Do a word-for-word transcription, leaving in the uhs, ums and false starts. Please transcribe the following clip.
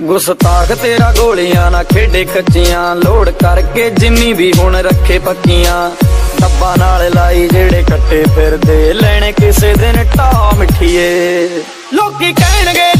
गुस्ताख तेरा गोलियां ना खेडे कच्चियां, लोड करके जिम्मी भी हुण रखे पक्कियां। डब्बा नाल लाई जेड़े कट्टे फिरदे, लेने किसे दिन टा मिठिए। लोकी कहणगे